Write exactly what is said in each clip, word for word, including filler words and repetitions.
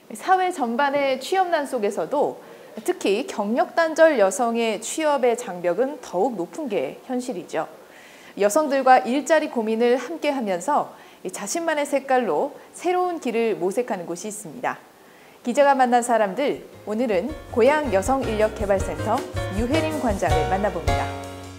사회 전반의 취업난 속에서도 특히 경력단절 여성의 취업의 장벽은 더욱 높은 게 현실이죠. 여성들과 일자리 고민을 함께 하면서 자신만의 색깔로 새로운 길을 모색하는 곳이 있습니다. 기자가 만난 사람들, 오늘은 고양여성인력개발센터 유혜림 관장을 만나봅니다.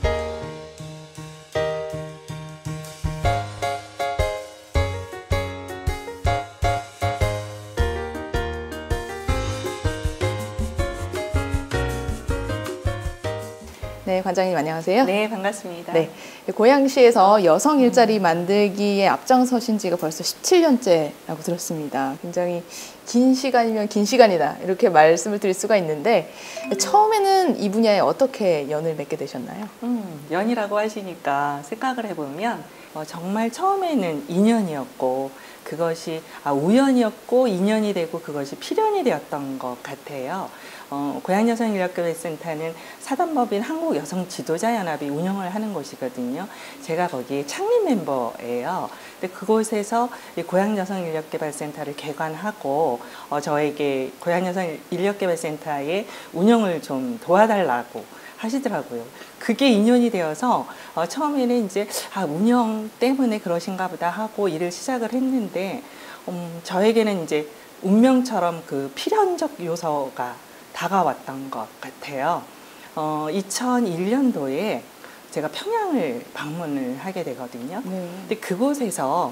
네, 관장님 안녕하세요. 네, 반갑습니다. 네, 고양시에서 여성 일자리 만들기에 앞장서신 지가 벌써 십칠 년째라고 들었습니다. 굉장히 긴 시간이면 긴 시간이다 이렇게 말씀을 드릴 수가 있는데 처음에는 이 분야에 어떻게 연을 맺게 되셨나요? 음, 연이라고 하시니까 생각을 해보면 어, 정말 처음에는 인연이었고 그것이 아, 우연이었고 인연이 되고 그것이 필연이 되었던 것 같아요. 어, 고양여성인력개발센터는 사단법인 한국여성지도자연합이 운영을 하는 곳이거든요. 제가 거기 창립 멤버예요. 근데 그곳에서 이 고양여성인력개발센터를 개관하고 어, 저에게 고양여성인력개발센터의 운영을 좀 도와달라고 하시더라고요. 그게 인연이 되어서 어, 처음에는 이제 아, 운영 때문에 그러신가 보다 하고 일을 시작을 했는데 음, 저에게는 이제 운명처럼 그 필연적 요소가 다가왔던 것 같아요. 어, 이천일 년도에 제가 평양을 방문을 하게 되거든요. 네. 근데 그곳에서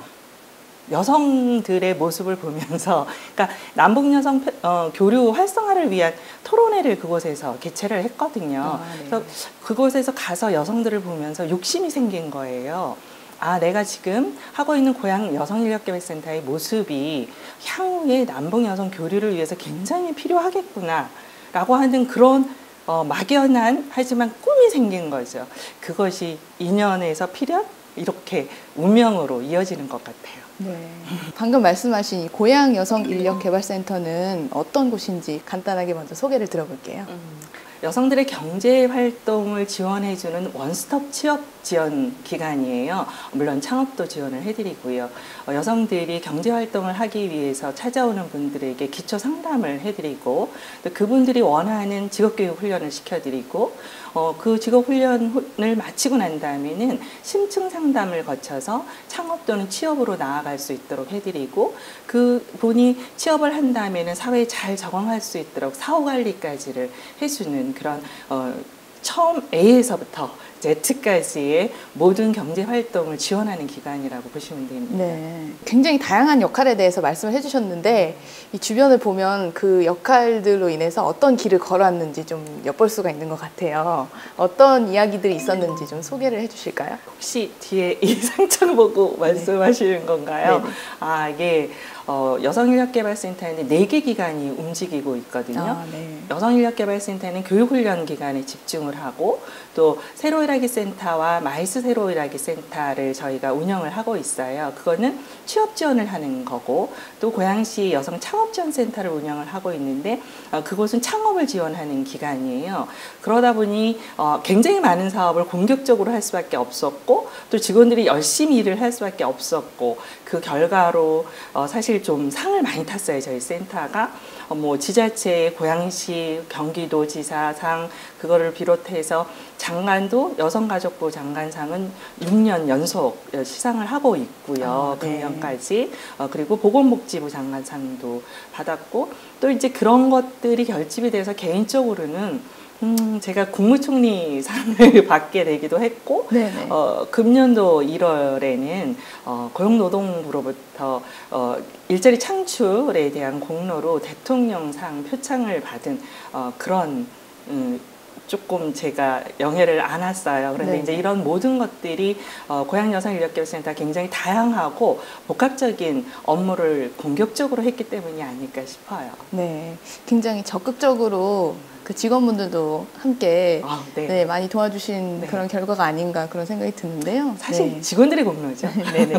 여성들의 모습을 보면서, 그러니까 남북여성 어, 교류 활성화를 위한 토론회를 그곳에서 개최를 했거든요. 아, 네. 그래서 그곳에서 가서 여성들을 보면서 욕심이 생긴 거예요. 아, 내가 지금 하고 있는 고양 여성인력개발센터의 모습이 향후에 남북여성 교류를 위해서 굉장히 필요하겠구나 라고 하는 그런 어, 막연한 하지만 꿈이 생긴 거죠. 그것이 인연에서 필연? 이렇게 운명으로 이어지는 것 같아요. 네. 방금 말씀하신 이 고양여성인력개발센터는 어떤 곳인지 간단하게 먼저 소개를 들어볼게요. 음, 여성들의 경제활동을 지원해주는 원스톱 취업 지원 기관이에요. 물론 창업도 지원을 해드리고요. 어, 여성들이 경제활동을 하기 위해서 찾아오는 분들에게 기초 상담을 해드리고 또 그분들이 원하는 직업교육 훈련을 시켜드리고 어, 그 직업훈련을 마치고 난 다음에는 심층 상담을 거쳐서 창업 또는 취업으로 나아갈 수 있도록 해드리고 그분이 취업을 한 다음에는 사회에 잘 적응할 수 있도록 사후관리까지를 해주는 그런 어, 처음 A에서부터 Z까지의 모든 경제활동을 지원하는 기관이라고 보시면 됩니다. 네, 굉장히 다양한 역할에 대해서 말씀을 해주셨는데 이 주변을 보면 그 역할들로 인해서 어떤 길을 걸어왔는지 좀 엿볼 수가 있는 것 같아요. 어떤 이야기들이 있었는지 좀 소개를 해주실까요? 혹시 뒤에 이 상장 보고 말씀하시는 네. 건가요? 네. 아, 이게 어, 여성인력개발센터에는 네 개 기관이 움직이고 있거든요. 아, 네. 여성인력개발센터는 교육훈련 기관에 집중을 하고 또 새로일하기 센터와 마이스 새로일하기 센터를 저희가 운영을 하고 있어요. 그거는 취업 지원을 하는 거고 또 고양시 여성 창업지원센터를 운영을 하고 있는데 어, 그곳은 창업을 지원하는 기관이에요. 그러다 보니 어, 굉장히 많은 사업을 공격적으로 할 수밖에 없었고 또 직원들이 열심히 일을 할 수밖에 없었고 그 결과로 어, 사실 좀 상을 많이 탔어요. 저희 센터가 어, 뭐 지자체, 고양시, 경기도지사상 그거를 비롯해서 장관도 여성가족부 장관상은 육 년 연속 시상을 하고 있고요. 아, 네. 금년까지 어, 그리고 보건복지부 장관상도 받았고 또 이제 그런 것들이 결집이 돼서 개인적으로는 음, 제가 국무총리 상을 받게 되기도 했고, 어, 금년도 일월에는 어, 고용노동부로부터 어, 일자리 창출에 대한 공로로 대통령상 표창을 받은 어, 그런 음, 조금 제가 영예를 안았어요. 그런데 네. 이제 이런 모든 것들이 어, 고양여성인력개발센터 굉장히 다양하고 복합적인 업무를 공격적으로 했기 때문이 아닐까 싶어요. 네, 굉장히 적극적으로 그 직원분들도 함께 아, 네. 네, 많이 도와주신 네. 그런 결과가 아닌가 그런 생각이 드는데요. 사실 네. 직원들의 공로죠. 네네.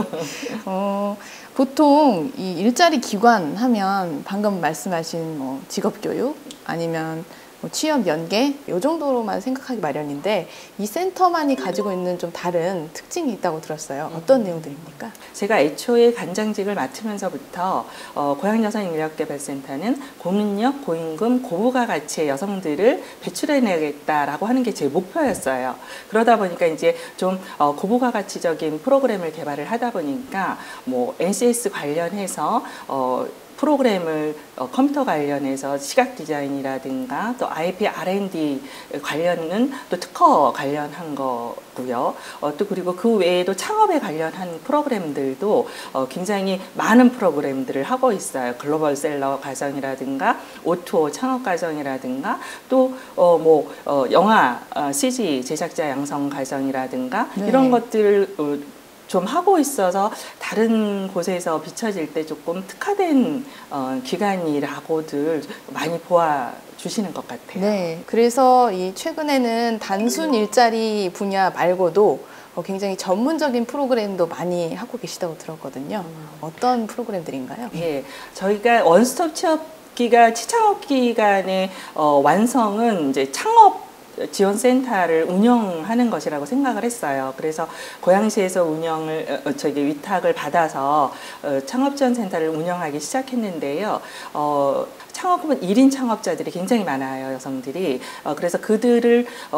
어, 보통 이 일자리 기관 하면 방금 말씀하신 뭐 직업교육 아니면 뭐 취업 연계 이 정도로만 생각하기 마련인데 이 센터만이 가지고 있는 좀 다른 특징이 있다고 들었어요. 어떤 음. 내용들입니까? 제가 애초에 관장직을 맡으면서부터 어, 고향여성인력개발센터는 고능력, 고임금, 고부가 가치의 여성들을 배출해내겠다라고 하는 게 제 목표였어요. 그러다 보니까 이제 좀 어, 고부가 가치적인 프로그램을 개발을 하다 보니까 뭐 엔씨에스 관련해서 어, 프로그램을 어, 컴퓨터 관련해서 시각 디자인이라든가 또 아이피 알앤디 관련은 또 특허 관련한 거고요. 어, 또 그리고 그 외에도 창업에 관련한 프로그램들도 어, 굉장히 많은 프로그램들을 하고 있어요. 글로벌 셀러 과정이라든가 오투오 창업 과정이라든가 또 어, 뭐 어, 영화 어, 씨지 제작자 양성 과정이라든가 네. 이런 것들 어, 좀 하고 있어서 다른 곳에서 비춰질 때 조금 특화된 어, 기관이라고들 많이 보아주시는 것 같아요. 네, 그래서 이 최근에는 단순 일자리 분야 말고도 어, 굉장히 전문적인 프로그램도 많이 하고 계시다고 들었거든요. 음. 어떤 프로그램들인가요? 예, 저희가 원스톱 취업기가 취창업 기간의 어, 완성은 이제 창업 지원센터를 운영하는 것이라고 생각을 했어요. 그래서 고양시에서 운영을 어, 저기 위탁을 받아서 어, 창업지원센터를 운영하기 시작했는데요. 어, 창업은 일 인 창업자들이 굉장히 많아요, 여성들이. 어, 그래서 그들을 어,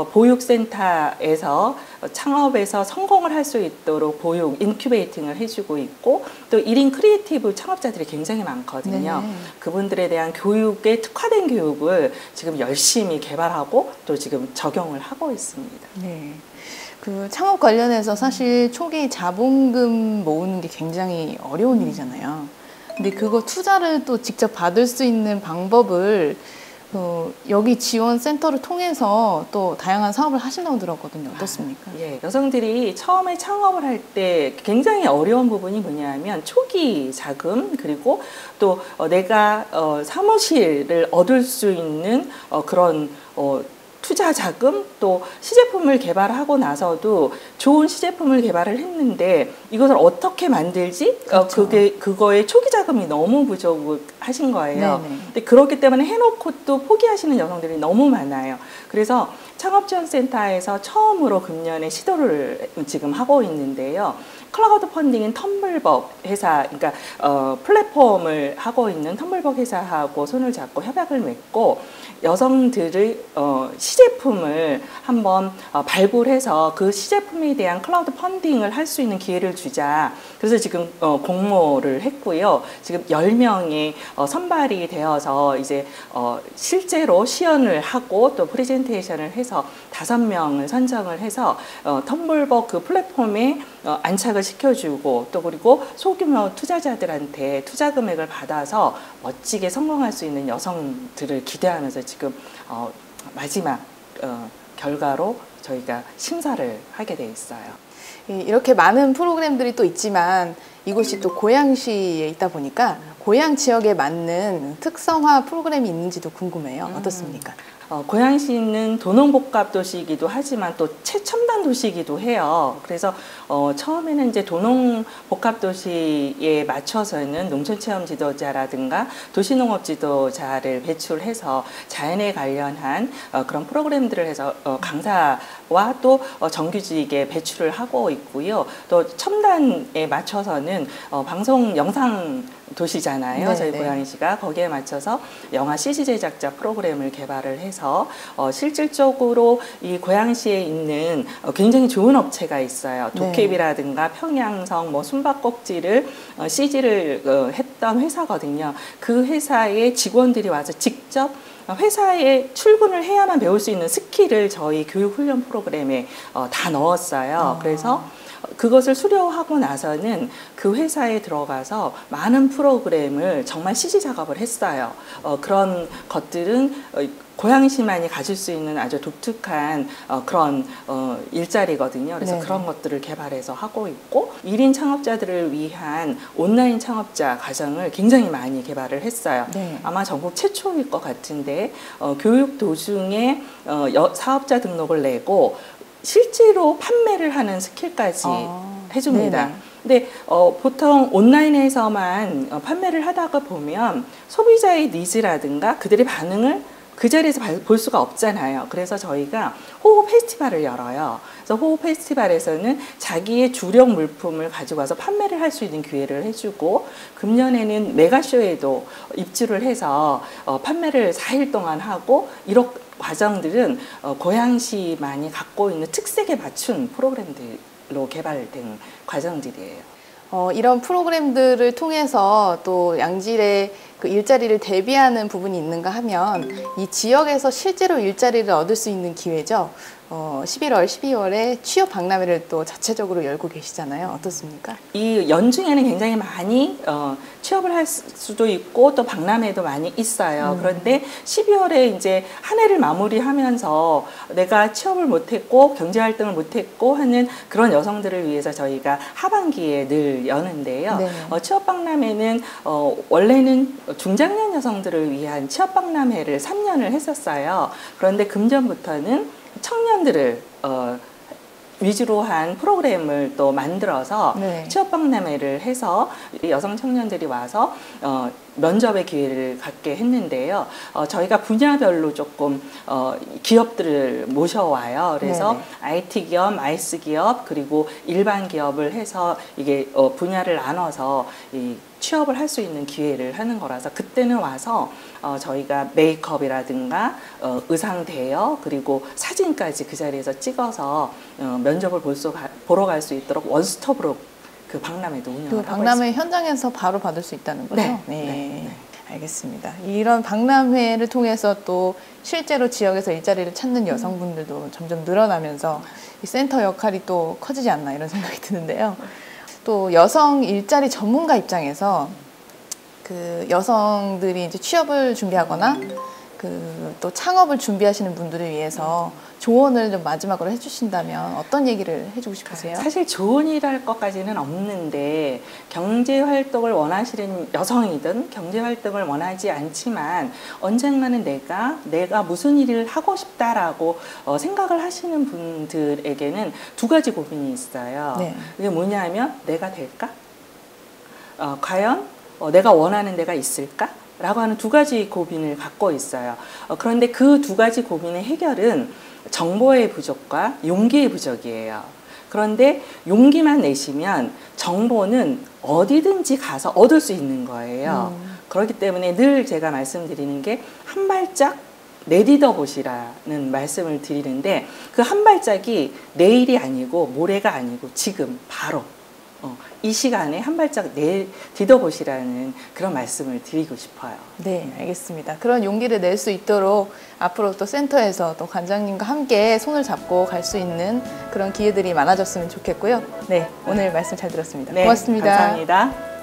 보육센터에서 어, 창업에서 성공을 할 수 있도록 보육, 인큐베이팅을 해주고 있고 또 일 인 크리에이티브 창업자들이 굉장히 많거든요. 네. 그분들에 대한 교육에 특화된 교육을 지금 열심히 개발하고 또 지금 적용을 하고 있습니다. 네. 그 창업 관련해서 사실 초기 자본금 모으는 게 굉장히 어려운 일이잖아요. 근데 그거 투자를 또 직접 받을 수 있는 방법을 어, 여기 지원센터를 통해서 또 다양한 사업을 하신다고 들었거든요. 어떻습니까? 아, 예, 여성들이 처음에 창업을 할 때 굉장히 어려운 부분이 뭐냐면 초기 자금 그리고 또 어, 내가 어, 사무실을 얻을 수 있는 어, 그런 어, 투자 자금 또 시제품을 개발하고 나서도 좋은 시제품을 개발을 했는데 이것을 어떻게 만들지? 그렇죠. 어, 그게 그거에 초기 자금이 너무 부족하신 거예요. 네네. 근데 그렇기 때문에 해놓고 또 포기하시는 여성들이 너무 많아요. 그래서 창업지원센터에서 처음으로 금년에 시도를 지금 하고 있는데요. 클라우드 펀딩인 텀블벅 회사, 그러니까 어, 플랫폼을 하고 있는 텀블벅 회사하고 손을 잡고 협약을 맺고 여성들의 어, 시제품을 한번 어, 발굴해서 그 시제품에 대한 클라우드 펀딩을 할 수 있는 기회를 주자. 그래서 지금 어, 공모를 했고요. 지금 열 명이 어, 선발이 되어서 이제 어, 실제로 시연을 하고 또 프레젠테이션을 해서 다섯 명을 선정을 해서 어, 텀블벅 그 플랫폼에 어, 안착을 시켜주고 또 그리고 소규모 투자자들한테 투자 금액을 받아서 멋지게 성공할 수 있는 여성들을 기대하면서 지금 어, 마지막 어, 결과로 저희가 심사를 하게 돼 있어요. 이렇게 많은 프로그램들이 또 있지만 이곳이 또 고양시에 있다 보니까 고양 지역에 맞는 특성화 프로그램이 있는지도 궁금해요. 어떻습니까? 어, 고양시는 도농복합도시이기도 하지만 또 최첨단 도시이기도 해요. 그래서 어, 처음에는 이제 도농복합도시에 맞춰서는 농촌체험 지도자라든가 도시농업 지도자를 배출해서 자연에 관련한 어, 그런 프로그램들을 해서 어, 강사와 또 어, 정규직에 배출을 하고 있고요. 또 첨단에 맞춰서는 어, 방송 영상 도시잖아요. 네, 저희 네. 고양시가 거기에 맞춰서 영화 씨지 제작자 프로그램을 개발을 해서 어, 실질적으로 이 고양시에 있는 어, 굉장히 좋은 업체가 있어요. 도깨비라든가 평양성, 뭐 숨바꼭질을 어, 씨지를 어, 했던 회사거든요. 그 회사의 직원들이 와서 직접 회사에 출근을 해야만 배울 수 있는 스킬을 저희 교육훈련 프로그램에 어, 다 넣었어요. 아. 그래서 그것을 수료하고 나서는 그 회사에 들어가서 많은 프로그램을 정말 씨지 작업을 했어요. 어, 그런 것들은 어, 고양시만이 가질 수 있는 아주 독특한 어, 그런 어, 일자리거든요. 그래서 네네. 그런 것들을 개발해서 하고 있고 일 인 창업자들을 위한 온라인 창업자 과정을 굉장히 많이 개발을 했어요. 네. 아마 전국 최초일 것 같은데 어, 교육 도중에 어, 여, 사업자 등록을 내고 실제로 판매를 하는 스킬까지 아, 해줍니다. 네네. 근데 어, 보통 온라인에서만 어, 판매를 하다가 보면 소비자의 니즈라든가 그들의 반응을 그 자리에서 볼 수가 없잖아요. 그래서 저희가 호호 페스티벌을 열어요. 그래서 호호 페스티벌에서는 자기의 주력 물품을 가지고 와서 판매를 할 수 있는 기회를 해주고, 금년에는 메가쇼에도 입주를 해서 어, 판매를 사 일 동안 하고, 이런 과정들은 어, 고양시만이 갖고 있는 특색에 맞춘 프로그램들로 개발된 과정들이에요. 어, 이런 프로그램들을 통해서 또 양질의 그 일자리를 대비하는 부분이 있는가 하면 이 지역에서 실제로 일자리를 얻을 수 있는 기회죠. 어, 십일월, 십이월에 취업 박람회를 또 자체적으로 열고 계시잖아요. 어떻습니까? 이 연중에는 굉장히 많이 어, 취업을 할 수도 있고 또 박람회도 많이 있어요. 음. 그런데 십이월에 이제 한 해를 마무리하면서 내가 취업을 못했고 경제활동을 못했고 하는 그런 여성들을 위해서 저희가 하반기에 늘 여는데요. 네. 어, 취업 박람회는 어, 원래는 중장년 여성들을 위한 취업 박람회를 삼 년을 했었어요. 그런데 금년부터는 청년들을 어, 위주로 한 프로그램을 또 만들어서 네. 취업 박람회를 해서 여성 청년들이 와서 어, 면접의 기회를 갖게 했는데요. 어, 저희가 분야별로 조금 어, 기업들을 모셔와요. 그래서 네네. 아이티 기업, 아이에스 기업, 그리고 일반 기업을 해서 이게 어, 분야를 나눠서 이 취업을 할 수 있는 기회를 하는 거라서, 그때는 와서 어, 저희가 메이크업이라든가 어, 의상 대여, 그리고 사진까지 그 자리에서 찍어서 어, 면접을 볼 수, 보러 갈 수 있도록 원스톱으로 그 박람회도 운영을 하고 있습니다. 그 박람회 현장에서 바로 받을 수 있다는 거죠? 네. 네. 네. 네. 알겠습니다. 이런 박람회를 통해서 또 실제로 지역에서 일자리를 찾는 여성분들도 점점 늘어나면서 이 센터 역할이 또 커지지 않나 이런 생각이 드는데요. 또 여성 일자리 전문가 입장에서 그 여성들이 이제 취업을 준비하거나 그 또 창업을 준비하시는 분들을 위해서 조언을 좀 마지막으로 해주신다면 어떤 얘기를 해주고 싶으세요? 사실 조언이랄 것까지는 없는데, 경제활동을 원하시는 여성이든 경제활동을 원하지 않지만 언젠가는 내가 내가 무슨 일을 하고 싶다라고 어, 생각을 하시는 분들에게는 두 가지 고민이 있어요. 네. 그게 뭐냐면 내가 될까? 어, 과연 어, 내가 원하는 데가 있을까? 라고 하는 두 가지 고민을 갖고 있어요. 어, 그런데 그 두 가지 고민의 해결은 정보의 부족과 용기의 부족이에요. 그런데 용기만 내시면 정보는 어디든지 가서 얻을 수 있는 거예요. 음. 그렇기 때문에 늘 제가 말씀드리는 게 한 발짝 내딛어 보시라는 말씀을 드리는데, 그 한 발짝이 내일이 아니고 모레가 아니고 지금 바로 어, 이 시간에 한 발짝 내딛어 보시라는 그런 말씀을 드리고 싶어요. 네, 알겠습니다. 그런 용기를 낼 수 있도록 앞으로 또 센터에서 또 관장님과 함께 손을 잡고 갈 수 있는 그런 기회들이 많아졌으면 좋겠고요. 네, 오늘 말씀 잘 들었습니다. 네, 고맙습니다. 감사합니다.